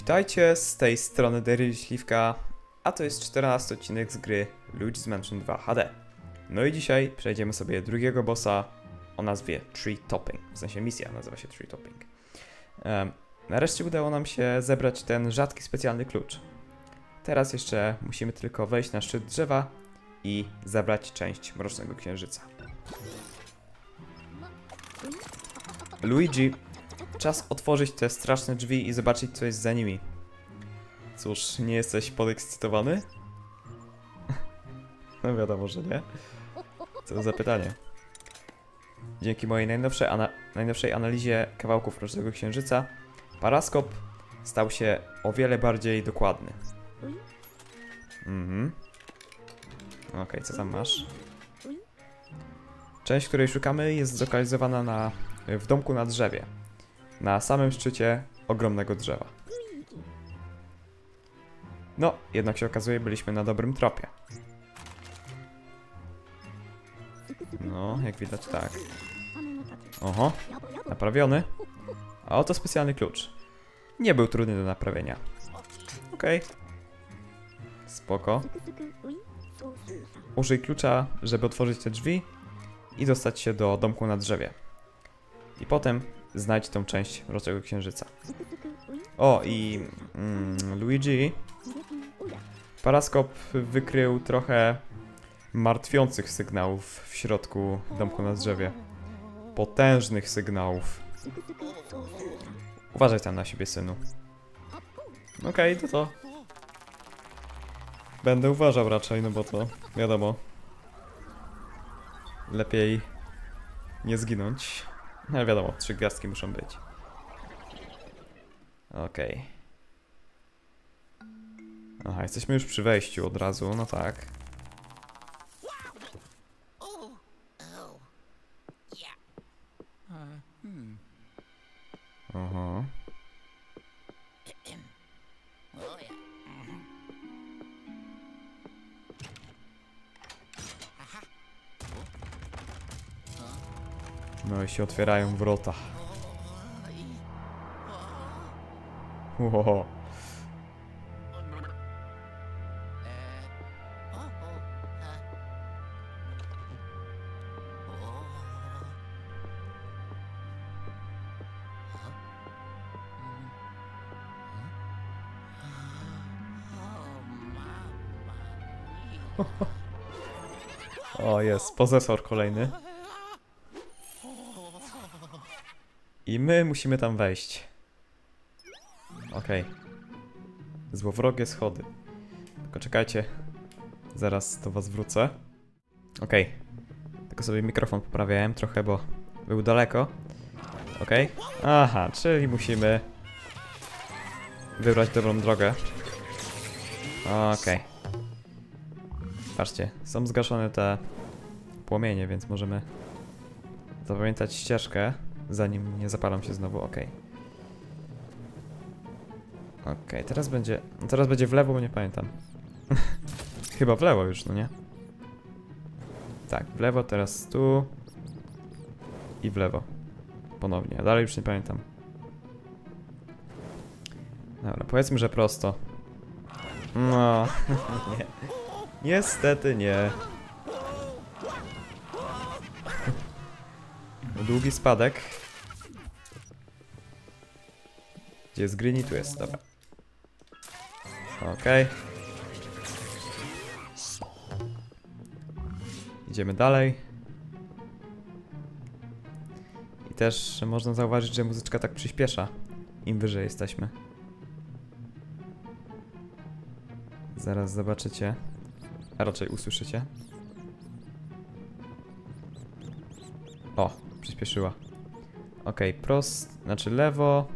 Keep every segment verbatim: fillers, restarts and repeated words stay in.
Witajcie, z tej strony Daryl Śliwka, a to jest czternasty odcinek z gry Luigi's Mansion dwa H D. No i dzisiaj przejdziemy sobie drugiego bossa o nazwie Tree Topping, w sensie misja nazywa się Tree Topping. Um, nareszcie udało nam się zebrać ten rzadki specjalny klucz. Teraz jeszcze musimy tylko wejść na szczyt drzewa i zabrać część Mrocznego Księżyca. Luigi, czas otworzyć te straszne drzwi i zobaczyć, co jest za nimi. Cóż, nie jesteś podekscytowany? No wiadomo, że nie. Co za pytanie. Dzięki mojej najnowszej, ana najnowszej analizie kawałków Mrocznego Księżyca, paraskop stał się o wiele bardziej dokładny. Mhm. Okej, okay, co tam masz? Część, której szukamy, jest zlokalizowana na, w domku na drzewie. Na samym szczycie ogromnego drzewa. No, jednak się okazuje, byliśmy na dobrym tropie. No, jak widać tak. Oho, naprawiony. A oto specjalny klucz. Nie był trudny do naprawienia. Okej. Okay. Spoko. Użyj klucza, żeby otworzyć te drzwi i dostać się do domku na drzewie. I potem znajdź tą część Mrocznego Księżyca. O, i mm, Luigi, paraskop wykrył trochę martwiących sygnałów w środku domku na drzewie. Potężnych sygnałów. Uważaj tam na siebie, synu. Okej, okay, to to. Będę uważał raczej, no bo to wiadomo. Lepiej nie zginąć. Ale wiadomo, trzy gwiazdki muszą być. Okej. Okay. Aha, jesteśmy już przy wejściu od razu, no tak. Aha. No i się otwierają wrota. Wow. O, jest posesor kolejny. I my musimy tam wejść. Okej. Okay. Złowrogie schody. Tylko czekajcie. Zaraz do was wrócę. Okej. Okay. Tylko sobie mikrofon poprawiałem trochę, bo był daleko. Okej. Okay. Aha, czyli musimy wybrać dobrą drogę. Okej. Okay. Patrzcie, są zgaszone te płomienie, więc możemy zapamiętać ścieżkę, zanim nie zapalam się znowu. Okej. Okay. Okej, okay, teraz będzie... No teraz będzie w lewo, bo nie pamiętam. Chyba w lewo już, no nie? Tak, w lewo, teraz tu. I w lewo. Ponownie, a dalej już nie pamiętam. Dobra, powiedzmy, że prosto. No, nie. Niestety nie. Długi spadek. Gdzie jest Greeny? Tu jest, dobra. Okej. Okay. Idziemy dalej. I też można zauważyć, że muzyczka tak przyspiesza, im wyżej jesteśmy. Zaraz zobaczycie. A raczej usłyszycie. O, przyspieszyła. Okej, okay, prost, znaczy lewo.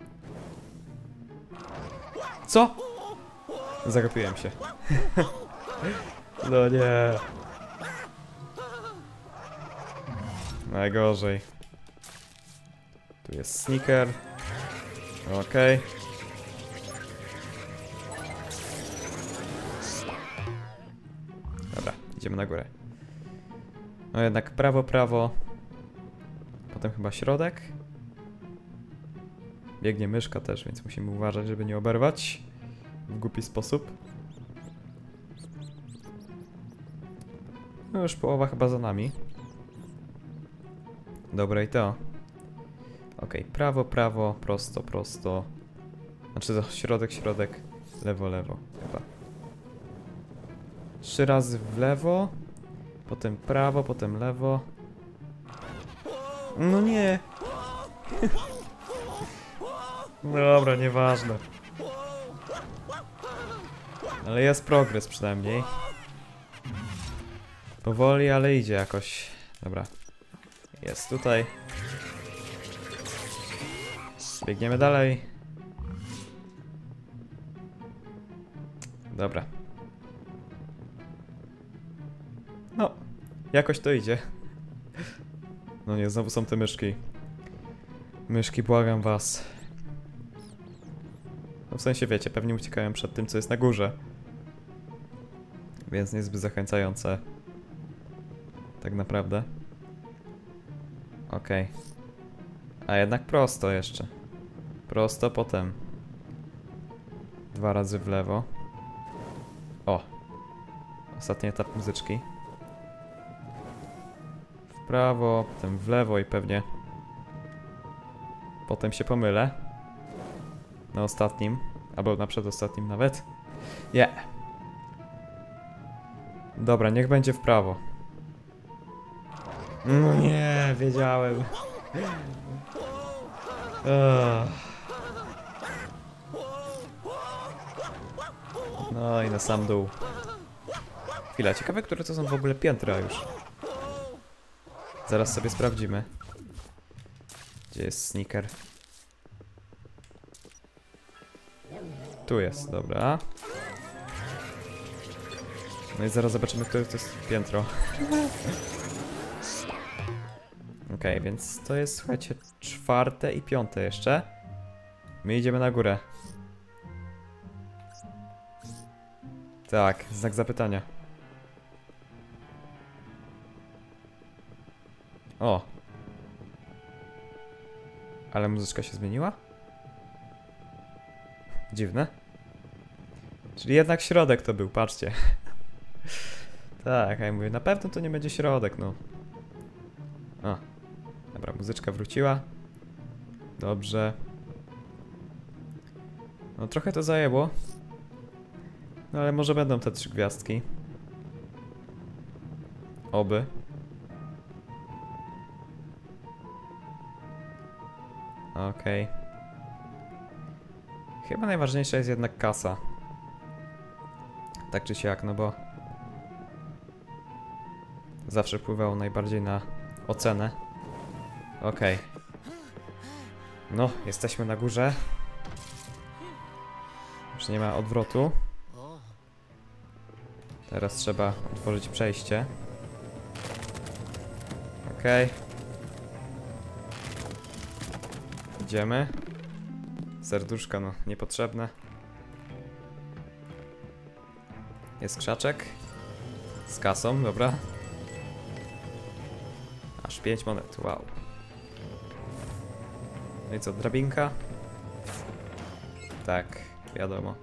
Co? Zagapiłem się. No nie. Najgorzej. Tu jest sneaker. Okej. Okay. Dobra, idziemy na górę. No jednak prawo, prawo. Potem chyba środek. Biegnie myszka też, więc musimy uważać, żeby nie oberwać w głupi sposób. No już połowa chyba za nami. Dobra i to. Ok, prawo, prawo, prosto, prosto. Znaczy to środek, środek, lewo, lewo chyba. Trzy razy w lewo, potem prawo, potem lewo. No nie. Dobra, nieważne. Ale jest progres przynajmniej. Powoli, ale idzie jakoś. Dobra. Jest tutaj. Biegniemy dalej. Dobra. No, jakoś to idzie. No nie, znowu są te myszki. Myszki, błagam was. No w sensie wiecie, pewnie uciekałem przed tym, co jest na górze. Więc niezbyt zachęcające. Tak naprawdę. Okej. Okay. A jednak prosto jeszcze. Prosto, potem. Dwa razy w lewo. O. Ostatni etap muzyczki. W prawo, potem w lewo i pewnie potem się pomylę. Na ostatnim. Albo na przedostatnim nawet. Nie. Yeah. Dobra, niech będzie w prawo. No nie, wiedziałem. Ugh. No i na sam dół. Chwila, ciekawe, które to są w ogóle piętra już. Zaraz sobie sprawdzimy. Gdzie jest sneaker? Tu jest, dobra. No i zaraz zobaczymy, które to jest piętro. Okej, okay, więc to jest, słuchajcie, czwarte i piąte jeszcze. My idziemy na górę. Tak, znak zapytania. O. Ale muzyczka się zmieniła? Dziwne. Czyli jednak środek to był, patrzcie. Tak, a ja mówię, na pewno to nie będzie środek, no. O. Dobra, muzyczka wróciła. Dobrze. No trochę to zajęło. No ale może będą te trzy gwiazdki. Oby. Okej. Okay. Chyba najważniejsza jest jednak kasa. Tak czy siak, no bo zawsze wpływało najbardziej na ocenę. Okej. Okay. No, jesteśmy na górze. Już nie ma odwrotu. Teraz trzeba otworzyć przejście. Okej. Okay. Idziemy. Serduszka, no, niepotrzebne. Jest krzaczek. Z kasą, dobra. Aż pięć monet, wow. No i co, drabinka? Tak, wiadomo.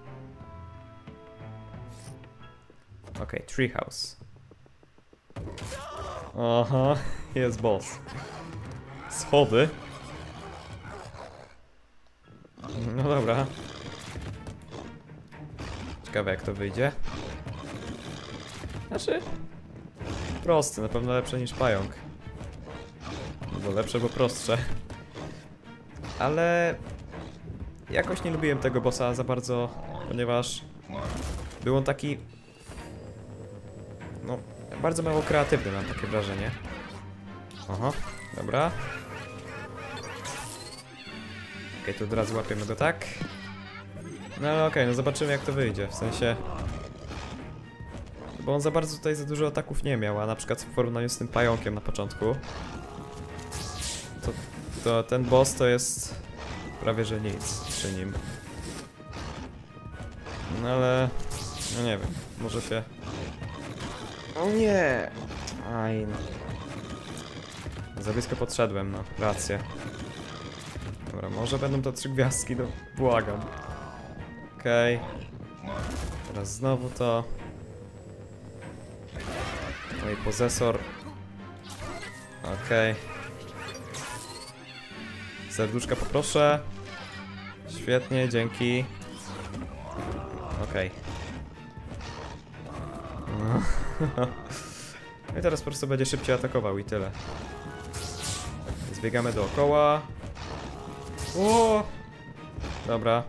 Okej, okay, treehouse. Aha, jest boss. Schody. No dobra. Ciekawe jak to wyjdzie. Znaczy... prosty, na pewno lepsze niż pająk. Bo lepsze, bo prostsze. Ale... jakoś nie lubiłem tego bossa za bardzo, ponieważ... był on taki... no... bardzo mało kreatywny, mam takie wrażenie. Oho, dobra. Okej, okay, tu od razu łapiemy go tak. No ale okej, okay, no zobaczymy jak to wyjdzie, w sensie... bo on za bardzo tutaj za dużo ataków nie miał, a na przykład w porównaniu z tym pająkiem na początku... to, to ten boss to jest... prawie że nic przy nim. No ale... no nie wiem, może się... o nie! Aj no. Za blisko podszedłem, no, rację. Dobra, może będą to trzy gwiazdki, no błagam. Okej. Okay. Teraz znowu to. No i posesor. Okej. Okay. Serduszka poproszę. Świetnie, dzięki. Okej. Okay. No i teraz po prostu będzie szybciej atakował i tyle. Zbiegamy dookoła. O! Dobra.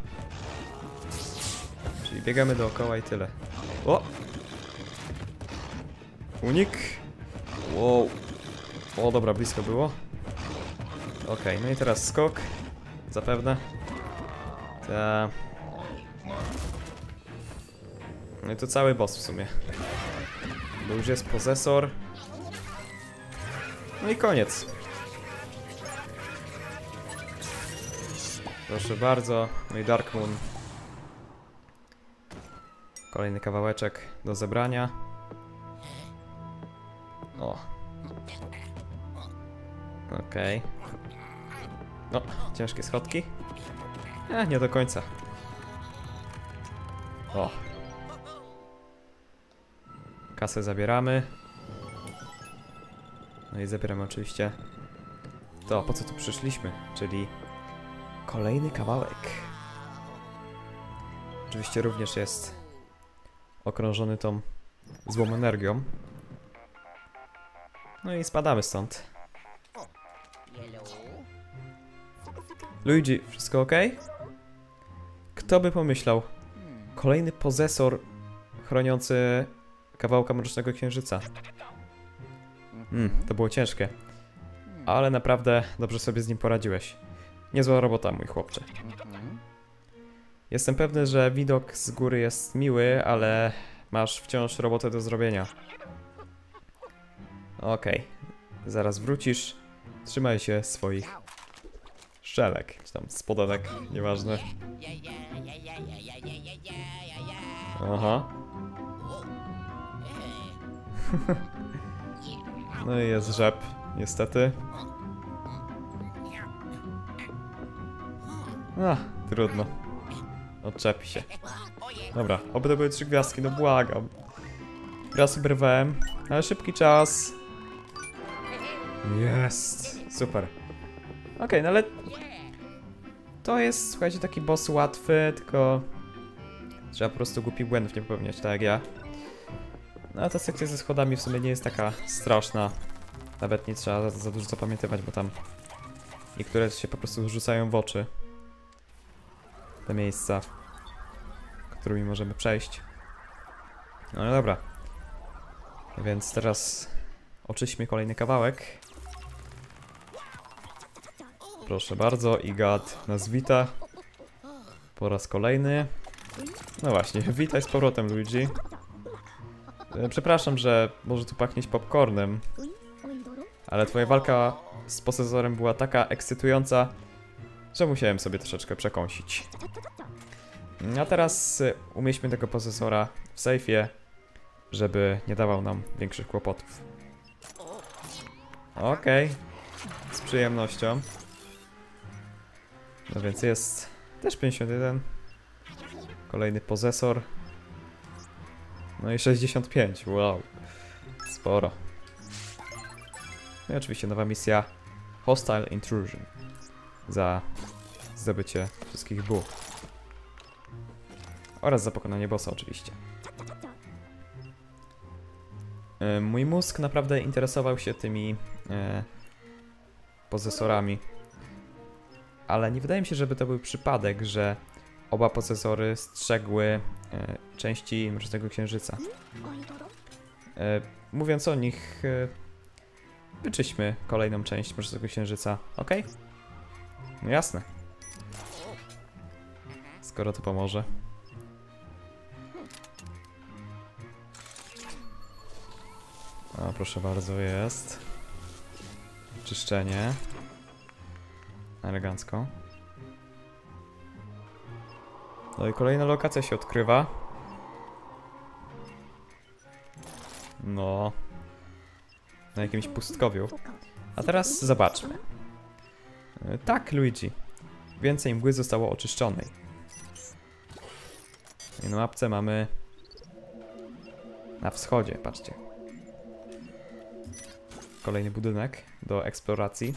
Czyli biegamy dookoła i tyle. O! Unik. Wow. O, dobra, blisko było. Okej, okay, no i teraz skok. Zapewne. Ta. No i to cały boss w sumie. Bo już jest posesor. No i koniec. Proszę bardzo. No i Dark Moon. Kolejny kawałeczek do zebrania. O. Okej. Okay. No, ciężkie schodki. E, nie do końca. O. Kasę zabieramy. No i zabieramy oczywiście to, po co tu przyszliśmy, czyli kolejny kawałek. Oczywiście również jest okrążony tą złą energią. No i spadamy stąd. Luigi, wszystko ok? Kto by pomyślał? Kolejny posesor chroniący kawałka Mrocznego Księżyca. Hmm, to było ciężkie. Ale naprawdę dobrze sobie z nim poradziłeś. Niezła robota, mój chłopcze. Jestem pewny, że widok z góry jest miły, ale masz wciąż robotę do zrobienia. Okej. Okay. Zaraz wrócisz. Trzymaj się swoich szczelek, czy tam spodenek, nieważne. Aha. No i jest rzep, niestety. Ach, trudno. Odczepi się. Dobra, oby to były trzy gwiazdki, no błagam. Raz oberwałem, ale szybki czas. Jest, super. Okej, okay, no ale to jest, słuchajcie, taki boss łatwy, tylko trzeba po prostu głupi błędów nie popełniać, tak jak ja. No a ta sekcja ze schodami w sumie nie jest taka straszna. Nawet nie trzeba za, za dużo zapamiętywać, bo tam niektóre się po prostu rzucają w oczy. Te miejsca, którymi możemy przejść. No dobra. Więc teraz oczyśmy kolejny kawałek. Proszę bardzo, Igat nas wita. Po raz kolejny. No właśnie, witaj z powrotem, Luigi. Przepraszam, że może tu pachnieć popcornem, ale twoja walka z posesorem była taka ekscytująca, że musiałem sobie troszeczkę przekąsić. A teraz umieśćmy tego posesora w sejfie, żeby nie dawał nam większych kłopotów. Okej, okay. Z przyjemnością. No więc jest też pięćdziesiąt jeden. Kolejny posesor. No i sześćdziesiąt pięć, wow. Sporo. No i oczywiście nowa misja Hostile Intrusion. Za zdobycie wszystkich bułów. Oraz za pokonanie bossa oczywiście. Yy, mój mózg naprawdę interesował się tymi yy, posesorami. Ale nie wydaje mi się, żeby to był przypadek, że oba posesory strzegły yy, części Mrocznego Księżyca. Yy, mówiąc o nich, yy, wyczyśmy kolejną część Mrocznego Księżyca, ok? No jasne. Skoro to pomoże. O, proszę bardzo, jest. Czyszczenie. Elegancko. No i kolejna lokacja się odkrywa. No. Na jakimś pustkowiu. A teraz zobaczmy. Tak, Luigi. więcej mgły zostało oczyszczonej. I na mapce mamy na wschodzie, patrzcie. Kolejny budynek do eksploracji.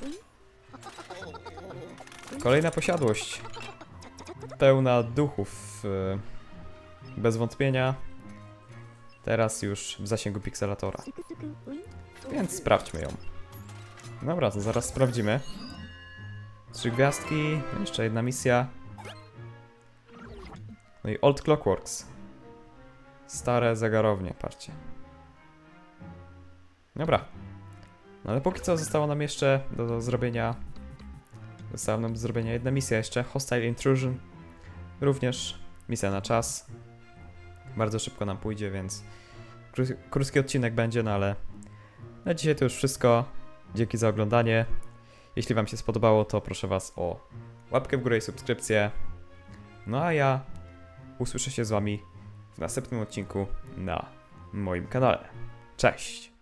Kolejna posiadłość. Pełna duchów. Bez wątpienia. Teraz już w zasięgu pikselatora. Więc sprawdźmy ją. Dobra, to zaraz sprawdzimy. Trzy gwiazdki, jeszcze jedna misja. No i Old Clockworks. Stare zegarownie, patrzcie. Dobra. No ale póki co zostało nam jeszcze do, do zrobienia... Została nam do zrobienia jedna misja jeszcze. Hostile Intrusion. Również misja na czas. Bardzo szybko nam pójdzie, więc... Kró- krótki odcinek będzie, no ale... Na dzisiaj to już wszystko. Dzięki za oglądanie. Jeśli wam się spodobało, to proszę was o łapkę w górę i subskrypcję. No a ja usłyszę się z wami w następnym odcinku na moim kanale. Cześć!